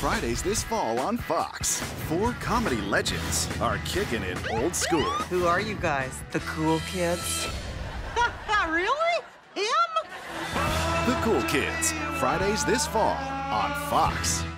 Fridays this fall on Fox. Four comedy legends are kicking it old school. Who are you guys? The cool kids? Really? Him? The Cool Kids, Fridays this fall on Fox.